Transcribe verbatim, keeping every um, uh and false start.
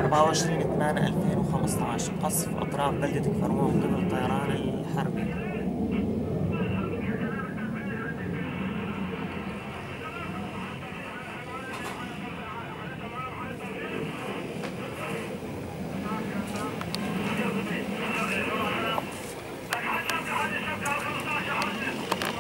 أربعة وعشرين ثمانية ألفين وخمسة عشر قصف أطراف بلدة كفرمون من قبل الطيران الحربي.